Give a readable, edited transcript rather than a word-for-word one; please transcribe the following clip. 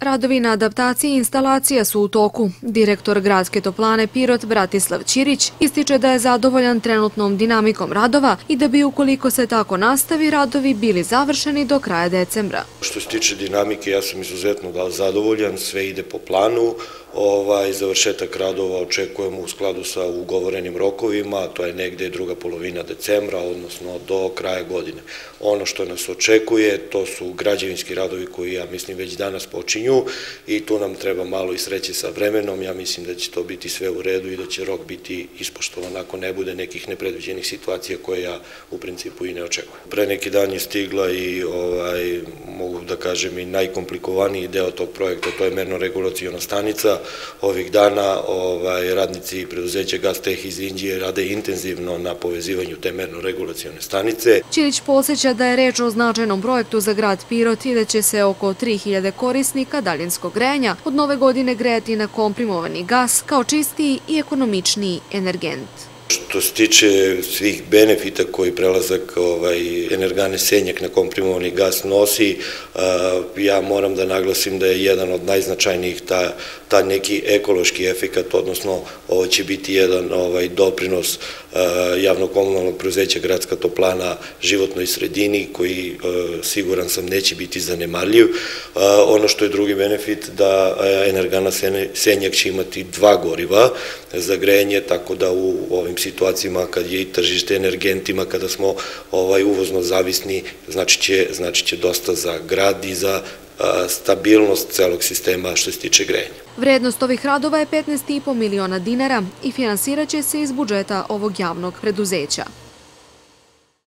Radovi na adaptaciji instalacija su u toku. Direktor Gradske toplane Pirot Bratislav Ćirić ističe da je zadovoljan trenutnom dinamikom radova i da bi, ukoliko se tako nastavi, radovi bili završeni do kraja decembra. Što se tiče dinamike, ja sam izuzetno zadovoljan, sve ide po planu. Završetak radova očekujemo u skladu sa ugovorenim rokovima, to je negde druga polovina decembra, odnosno do kraja godine. Ono što nas očekuje, to su građevinski radovi koji, ja mislim, već danas počinju i tu nam treba malo i sreće sa vremenom. Ja mislim da će to biti sve u redu i da će rok biti ispoštovan ako ne bude nekih nepredviđenih situacija koje ja u principu i ne očekujem. Pre neki dan je stigla i, mogu da kažem, i najkomplikovaniji deo tog projekta, to je merno-regulaciona stanica. Ovih dana radnici preduzeća Gasteh iz Inđije rade intenzivno na povezivanju te merno-regulacione stanice. Ćirić podsjeća da je reč o značajnom projektu za grad Pirot i da će se oko 3000 korisnika daljinskog grejanja od nove godine grejati na komprimovani gas kao čistiji i ekonomičniji energent. Što se tiče svih benefita koji prelazak energane Senjak na komprimovani gas nosi, ja moram da naglasim da je jedan od najznačajnijih taj neki ekološki efekat, odnosno ovo će biti jedan doprinos javno-komunalnog preduzeća Gradska toplana životnoj sredini koji, siguran sam, neće biti zanemarljiv. Ono što je drugi benefit, da energana Senjak će imati 2 goriva za grejanje, tako da u ovim situacijama kad je i tržište energentima, kada smo uvozno zavisni, znači će dosta za grad i za stabilnost celog sistema što se tiče grejanja. Vrednost ovih radova je 15,5 miliona dinara i finansiraće se iz budžeta ovog javnog preduzeća.